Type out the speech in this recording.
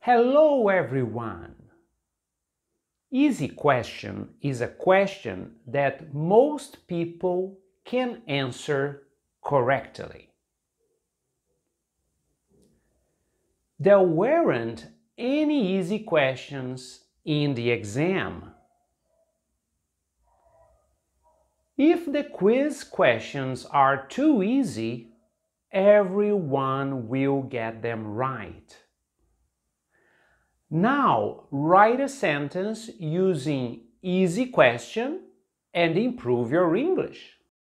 Hello everyone! Easy question is a question that most people can answer correctly. There weren't any easy questions in the exam. If the quiz questions are too easy, everyone will get them right. Now, write a sentence using easy question and improve your English.